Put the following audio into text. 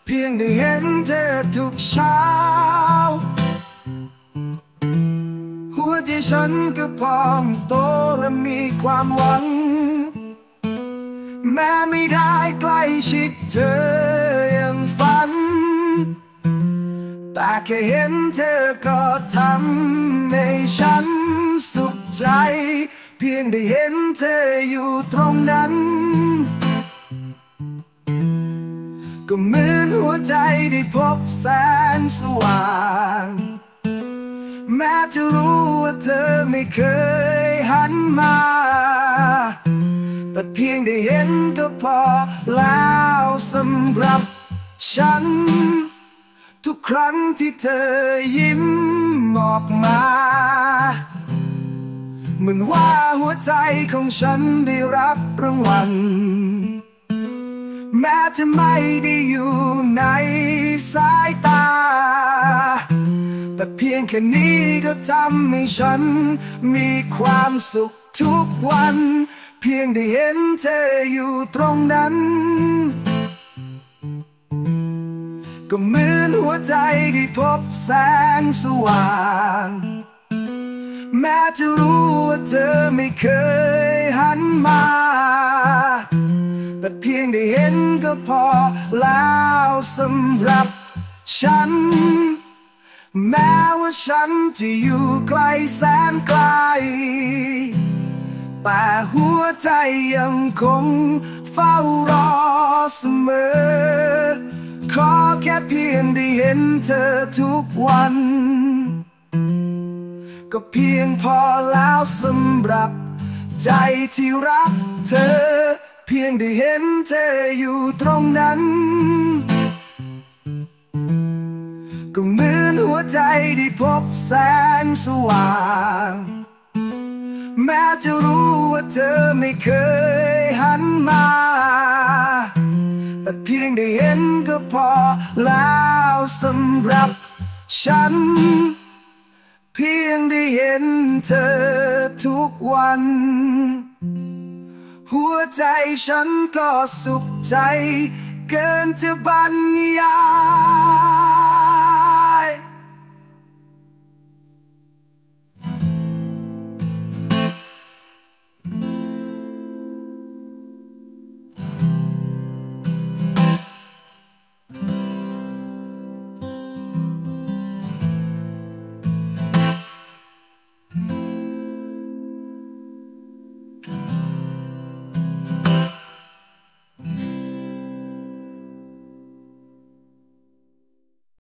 พียงได้เห็นเธอทุกเช้าหัวใจฉันก็พร้อมโตและมีความหวังแม้ไม่ได้ใกล้ชิดเธออย่างฝันแต่แค่เห็นเธอก็ทำให้ฉันสุขใจเพียงได้เห็นเธออยู่ตรงนั้นก็เหมือนหัวใจได้พบแสงสว่างแม้จะรู้ว่าเธอไม่เคยหันมาแต่เพียงได้เห็นก็พอแล้วสำหรับฉันทุกครั้งที่เธอยิ้มออกมาเหมือนว่าหัวใจของฉันได้รับรางวัลแม้จะไม่ได้อยู่ในสายตาแต่เพียงแค่นี้ก็ทำให้ฉันมีความสุขทุกวันเพียงได้เห็นเธออยู่ตรงนั้นก็เหมือนหัวใจได้พบแสงสว่างแม้จะรู้ว่าเธอไม่เคยหันมาแต่เพียงได้เห็นก็พอแล้วสำหรับฉันแม้ว่าฉันจะอยู่ไกลแสนไกลแต่หัวใจยังคงเฝ้ารอเสมอขอแค่เพียงได้เห็นเธอทุกวันก็เพียงพอแล้วสำหรับใจที่รักเธอเพียงได้เห็นเธออยู่ตรงนั้นก็เหมือนหัวใจได้พบแสงสว่างแม้จะรู้ว่าเธอไม่เคยหันมาแต่เพียงได้เห็นก็พอแล้วสำหรับฉันเพียงได้เห็นเธอทุกวันหัวใจฉันก็สุขใจเกินจะบรรยาย